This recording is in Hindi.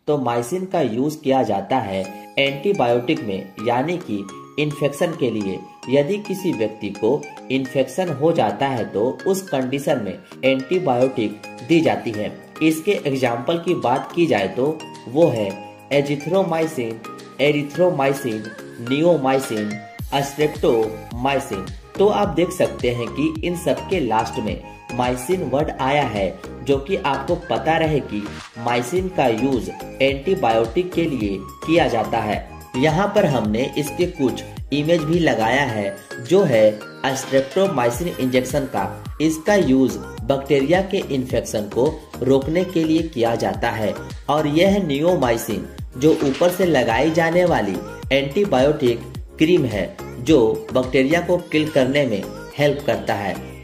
तो माइसिन का यूज किया जाता है एंटीबायोटिक में, यानी कि इन्फेक्शन के लिए। यदि किसी व्यक्ति को इन्फेक्शन हो जाता है तो उस कंडीशन में एंटीबायोटिक दी जाती है। इसके एग्जाम्पल की बात की जाए तो वो है एजिथ्रोमाइसिन, एरिथ्रोमाइसिन, नियोमाइसिन, स्ट्रेप्टोमाइसिन। तो आप देख सकते हैं कि इन सब के लास्ट में माइसिन वर्ड आया है, जो कि आपको पता रहे कि माइसिन का यूज एंटीबायोटिक के लिए किया जाता है। यहाँ पर हमने इसके कुछ इमेज भी लगाया है, जो है स्ट्रेप्टोमाइसिन इंजेक्शन का। इसका यूज बैक्टीरिया के इन्फेक्शन को रोकने के लिए किया जाता है। और यह है नियोमाइसिन, जो ऊपर से लगाई जाने वाली एंटीबायोटिक क्रीम है, जो बैक्टीरिया को किल करने में हेल्प करता है।